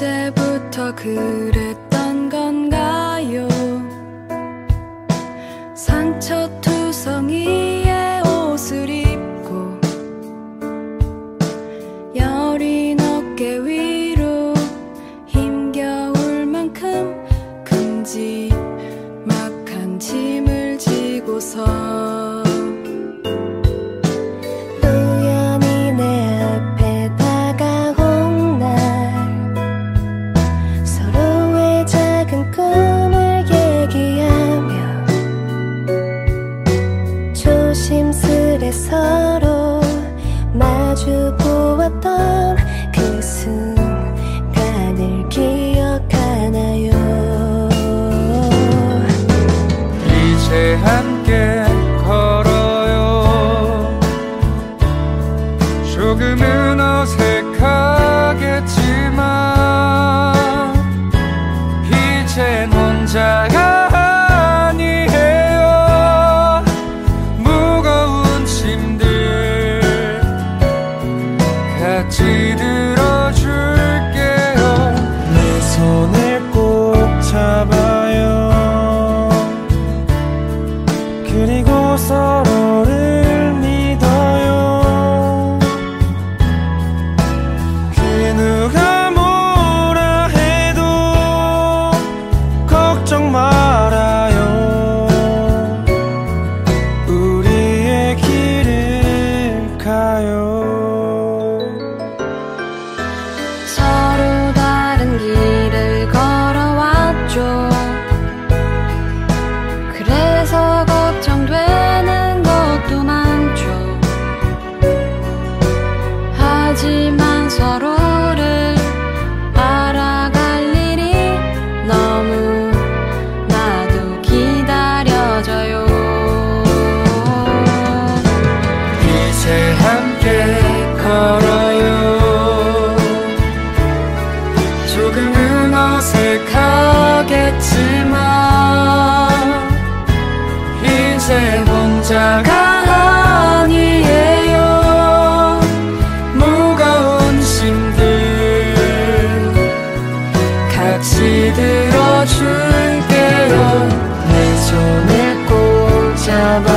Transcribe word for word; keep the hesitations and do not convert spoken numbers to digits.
언제부터 그랬던 건가요? 산처투성이의 옷을 입고 여린 어깨 위로 힘겨울 만큼 큼지막한 짐을 지고서 조심스레 서로 마주 보았던 그 순간을 기억하나요? 이제 함께 걸어요. 조금은 어색하겠지만 이젠 혼자가 같이 들어줄게요. 내 손을 꼭 잡아요. 그리고 서로를 믿어요. 그 누가 뭐라 해도 걱정 말아요. 우리의 길을 가요. 그래서 걱정되는 것도 많죠. 하지만 서로를 알아갈 일이 너무나도 기다려져요. 이제 함께 걸어요. 조금은 어색하겠지만 이제 혼자가 아니에요. 무거운 짐들 같이 들어줄게요. 내 손을 꼭 잡아